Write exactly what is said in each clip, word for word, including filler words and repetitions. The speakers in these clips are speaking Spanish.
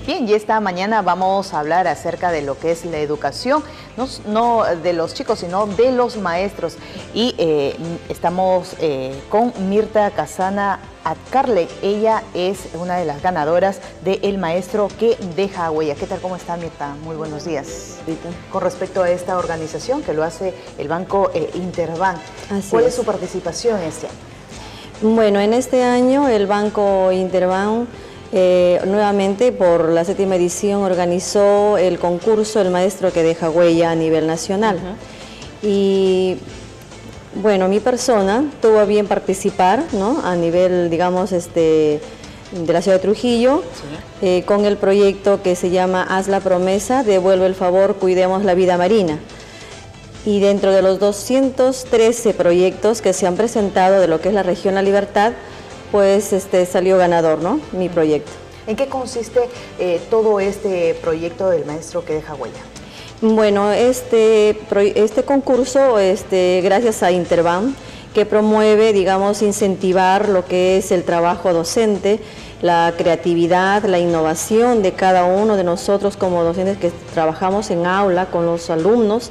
Bien, y esta mañana vamos a hablar acerca de lo que es la educación, no, no de los chicos, sino de los maestros. Y eh, estamos eh, con Mirta Casana Atcarle. Ella es una de las ganadoras de El Maestro que Deja Huella. ¿Qué tal? ¿Cómo está, Mirta? Muy buenos días. Rita. Con respecto a esta organización que lo hace el Banco eh, Interbank, Así ¿cuál es. es su participación este año? Bueno, en este año el Banco Interbank eh, nuevamente por la séptima edición organizó el concurso El Maestro que Deja Huella a nivel nacional. Uh-huh. Y bueno, mi persona tuvo a bien participar, ¿no?, a nivel, digamos, este, de la ciudad de Trujillo, sí. eh, con el proyecto que se llama Haz la promesa, devuelve el favor, cuidemos la vida marina. Y dentro de los doscientos trece proyectos que se han presentado de lo que es la región La Libertad, pues este, salió ganador, ¿no?, mi proyecto. ¿En qué consiste eh, todo este proyecto del Maestro que Deja Huella? Bueno, este, este concurso, este, gracias a Interbank, que promueve, digamos, incentivar lo que es el trabajo docente, la creatividad, la innovación de cada uno de nosotros como docentes que trabajamos en aula con los alumnos,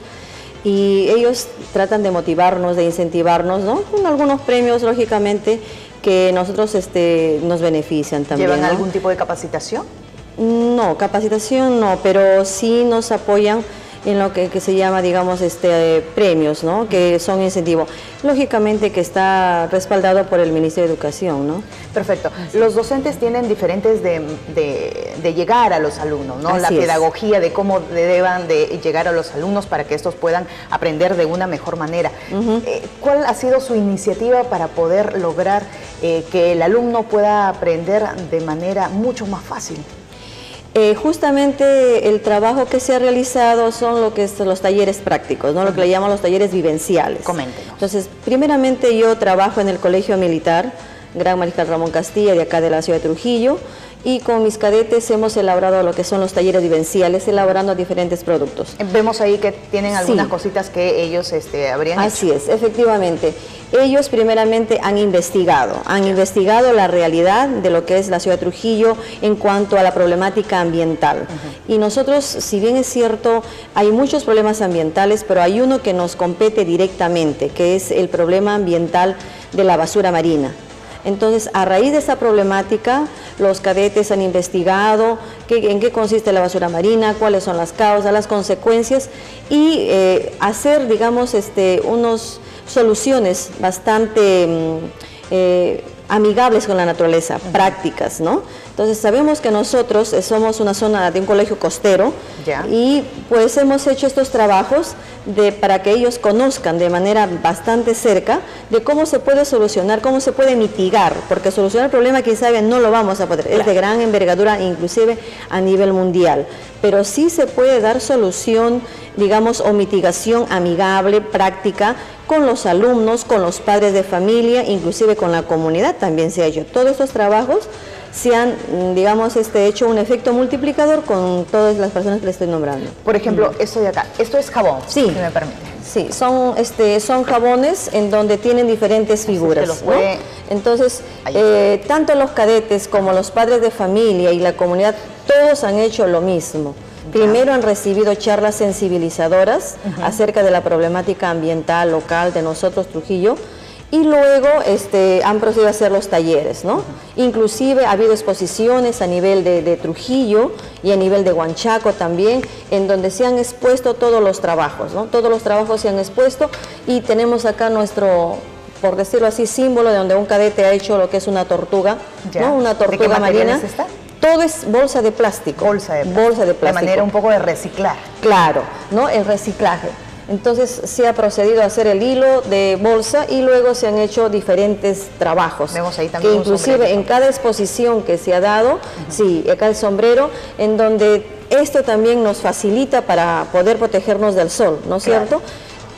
y ellos tratan de motivarnos, de incentivarnos, ¿no?, con algunos premios, lógicamente, que nosotros este, nos benefician también. ¿Llevan ¿no? algún tipo de capacitación? No, capacitación no, pero sí nos apoyan en lo que, que se llama, digamos, este, eh, premios, ¿no?, que son incentivos. Lógicamente que está respaldado por el Ministerio de Educación, ¿no? Perfecto. Los docentes tienen diferentes de, de, de llegar a los alumnos, ¿no? Así La es. pedagogía de cómo deban de llegar a los alumnos para que estos puedan aprender de una mejor manera. Uh-huh. eh, ¿Cuál ha sido su iniciativa para poder lograr eh, que el alumno pueda aprender de manera mucho más fácil? Eh, justamente el trabajo que se ha realizado son lo que es los talleres prácticos, ¿no? Uh-huh. Lo que le llaman los talleres vivenciales. Coméntenos. Entonces, primeramente yo trabajo en el Colegio Militar Gran Mariscal Ramón Castilla, de acá de la ciudad de Trujillo, y con mis cadetes hemos elaborado lo que son los talleres vivenciales, elaborando diferentes productos. Vemos ahí que tienen algunas sí. cositas que ellos este, habrían Así hecho. es, efectivamente. Ellos primeramente han investigado, han ya. investigado la realidad de lo que es la ciudad de Trujillo en cuanto a la problemática ambiental. Uh-huh. Y nosotros, si bien es cierto, hay muchos problemas ambientales, pero hay uno que nos compete directamente, que es el problema ambiental de la basura marina. Entonces, a raíz de esa problemática, los cadetes han investigado qué, en qué consiste la basura marina, cuáles son las causas, las consecuencias, y eh, hacer, digamos, este, unas soluciones bastante eh, amigables con la naturaleza, uh-huh. prácticas, ¿no? Entonces, sabemos que nosotros somos una zona de un colegio costero, yeah. y pues hemos hecho estos trabajos de, para que ellos conozcan de manera bastante cerca de cómo se puede solucionar, cómo se puede mitigar, porque solucionar el problema, quien sabe, no lo vamos a poder, claro. es de gran envergadura, inclusive a nivel mundial, pero sí se puede dar solución, digamos, o mitigación amigable, práctica, con los alumnos, con los padres de familia, inclusive con la comunidad también se ha hecho. Todos estos trabajos se han, digamos, este, hecho un efecto multiplicador con todas las personas que le estoy nombrando. Por ejemplo, mm. esto de acá, esto es jabón, sí. si me permite. Sí, son, este, son jabones en donde tienen diferentes figuras, los puede... ¿no? Entonces, eh, tanto los cadetes como los padres de familia y la comunidad, todos han hecho lo mismo. Primero han recibido charlas sensibilizadoras uh-huh. acerca de la problemática ambiental local de nosotros, Trujillo, y luego este, han procedido a hacer los talleres, ¿no? Uh-huh. Inclusive ha habido exposiciones a nivel de, de Trujillo y a nivel de Huanchaco también, en donde se han expuesto todos los trabajos, ¿no? Todos los trabajos se han expuesto, y tenemos acá nuestro, por decirlo así, símbolo de donde un cadete ha hecho lo que es una tortuga, ¿no? Una tortuga ¿De qué marina. Está? Todo es bolsa de plástico. Bolsa de plástico. Bolsa de plástico. De manera un poco de reciclar. Claro, ¿no? El reciclaje. Entonces se ha procedido a hacer el hilo de bolsa y luego se han hecho diferentes trabajos. Vemos ahí también que inclusive en cada exposición que se ha dado, uh-huh. sí, acá el sombrero, en donde esto también nos facilita para poder protegernos del sol, ¿no es claro. cierto?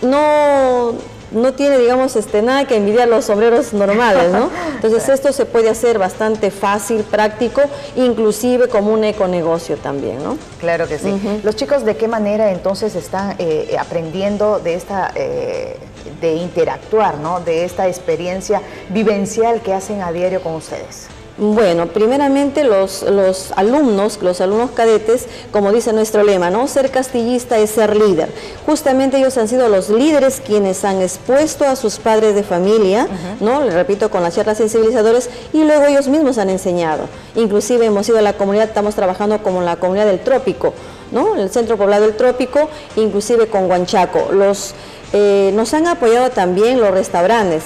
No... no tiene, digamos, este, nada que envidiar los sombreros normales, ¿no? Entonces esto se puede hacer bastante fácil, práctico, inclusive como un econegocio también, ¿no? Claro que sí. Uh-huh. Los chicos, ¿de qué manera entonces están eh, aprendiendo de esta, eh, de interactuar, ¿no? De esta experiencia vivencial que hacen a diario con ustedes? Bueno, primeramente los, los alumnos, los alumnos cadetes, como dice nuestro lema, ¿no? Ser castillista es ser líder. Justamente ellos han sido los líderes quienes han expuesto a sus padres de familia, uh-huh. ¿no? Le repito, con las charlas sensibilizadores, y luego ellos mismos han enseñado. Inclusive hemos ido a la comunidad, estamos trabajando como la comunidad del Trópico, ¿no? El centro poblado del Trópico, inclusive con Huanchaco. Los, eh, nos han apoyado también los restaurantes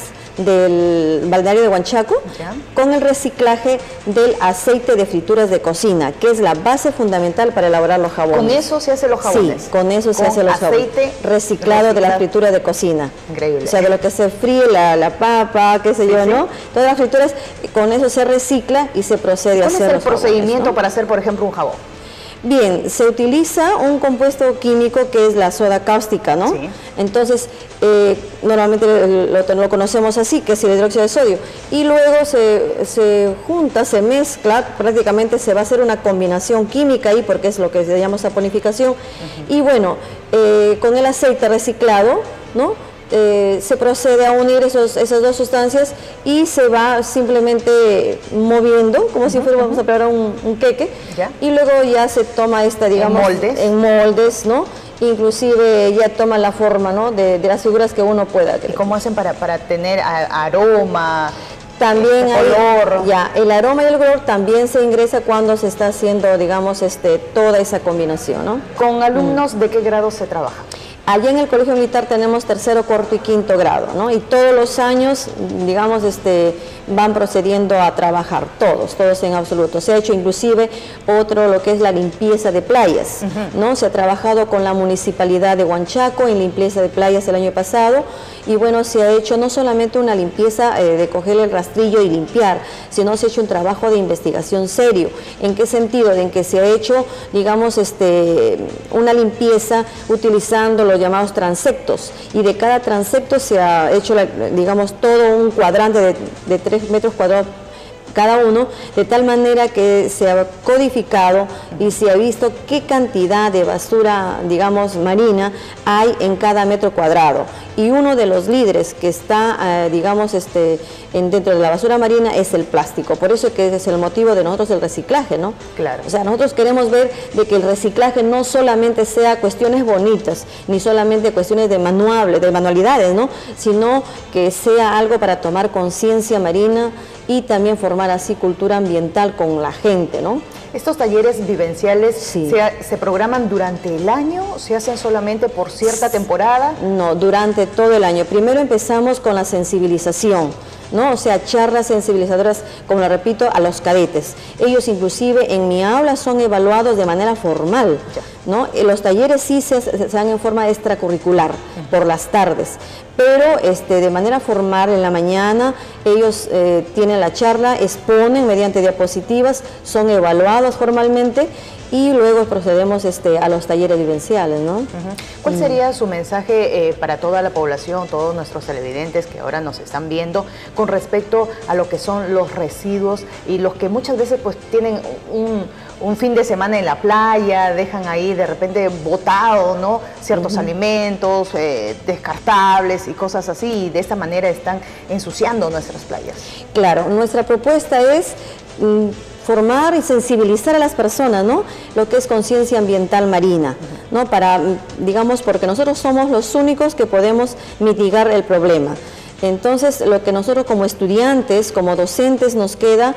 del balneario de Huanchaco, ¿ya?, con el reciclaje del aceite de frituras de cocina, que es la base fundamental para elaborar los jabones. ¿Con eso se hacen los jabones? Sí, con eso se hacen los jabones. Aceite reciclado, reciclado de la fritura de cocina. Increíble. O sea, de lo que se fríe la, la papa, qué sé sí, yo, sí. ¿no? Todas las frituras, con eso se recicla y se procede a hacer ¿Cuál es el los procedimiento jabones, ¿no? para hacer, por ejemplo, un jabón? Bien, se utiliza un compuesto químico que es la soda cáustica, ¿no? Sí. Entonces, eh, normalmente lo, lo conocemos así, que es el hidróxido de sodio. Y luego se, se junta, se mezcla, prácticamente se va a hacer una combinación química ahí, porque es lo que se llama saponificación. Uh-huh. Y bueno, eh, con el aceite reciclado, ¿no? Eh, se procede a unir esos, esas dos sustancias y se va simplemente moviendo, como uh-huh, si fuera, uh-huh. vamos a preparar un, un queque, ¿ya? Y luego ya se toma esta, digamos, en moldes, en moldes, ¿no? Inclusive ya toma la forma, ¿no? de, de las figuras que uno pueda. ¿Y cómo hacen para, para tener a, aroma? También el hay, color. Ya, el aroma y el color también se ingresa cuando se está haciendo, digamos, este, toda esa combinación, ¿no? ¿Con alumnos mm. de qué grado se trabaja? Allá en el Colegio Militar tenemos tercero, cuarto y quinto grado, ¿no? Y todos los años, digamos, este, van procediendo a trabajar, todos, todos en absoluto. Se ha hecho inclusive otro, lo que es la limpieza de playas, uh-huh. ¿no? Se ha trabajado con la Municipalidad de Huanchaco en limpieza de playas el año pasado, y bueno, se ha hecho no solamente una limpieza eh, de coger el rastrillo y limpiar, sino se ha hecho un trabajo de investigación serio. ¿En qué sentido? En que se ha hecho, digamos, este, una limpieza utilizando los llamados transectos, y de cada transecto se ha hecho, la, digamos, todo un cuadrante de, de tres metros cuadrados cada uno, de tal manera que se ha codificado y se ha visto qué cantidad de basura, digamos, marina hay en cada metro cuadrado. Y uno de los líderes que está, eh, digamos, este, en, dentro de la basura marina es el plástico. Por eso que es el motivo de nosotros el reciclaje, ¿no? Claro. O sea, nosotros queremos ver de que el reciclaje no solamente sea cuestiones bonitas, ni solamente cuestiones de manual, de manualidades, ¿no? Sino que sea algo para tomar conciencia marina y también formar así cultura ambiental con la gente, ¿no? ¿Estos talleres vivenciales sí. se, se programan durante el año? ¿Se hacen solamente por cierta temporada? No, durante todo el año. Primero empezamos con la sensibilización, ¿no? O sea, charlas sensibilizadoras, como lo repito, a los cadetes. Ellos inclusive en mi aula son evaluados de manera formal, ¿no? Los talleres sí se, se dan en forma extracurricular, uh-huh. por las tardes, pero este, de manera formal en la mañana ellos eh, tienen la charla, exponen mediante diapositivas, son evaluados formalmente y luego procedemos este, a los talleres vivenciales, ¿no? Uh-huh. ¿Cuál sería su mensaje eh, para toda la población, todos nuestros televidentes que ahora nos están viendo, con respecto a lo que son los residuos y los que muchas veces pues tienen un, un fin de semana en la playa, dejan ahí de repente botado, ¿no? Ciertos uh-huh. alimentos eh, descartables y cosas así, y de esta manera están ensuciando nuestras playas? Claro, nuestra propuesta es mm, formar y sensibilizar a las personas, ¿no? Lo que es conciencia ambiental marina, ¿no? Para, digamos, porque nosotros somos los únicos que podemos mitigar el problema. Entonces, lo que nosotros como estudiantes, como docentes, nos queda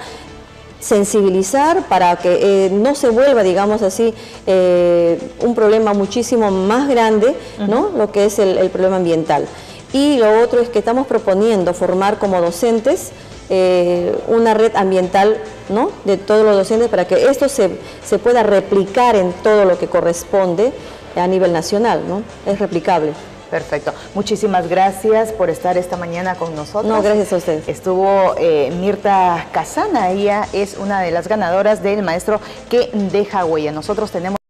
sensibilizar para que eh, no se vuelva, digamos así, eh, un problema muchísimo más grande, ¿no? Uh-huh. Lo que es el, el problema ambiental. Y lo otro es que estamos proponiendo formar como docentes Eh, una red ambiental, ¿no? De todos los docentes para que esto se, se pueda replicar en todo lo que corresponde a nivel nacional, ¿no? Es replicable. Perfecto. Muchísimas gracias por estar esta mañana con nosotros. No, gracias a ustedes. Estuvo eh, Mirta Casana, ella es una de las ganadoras del maestro que deja huella. Nosotros tenemos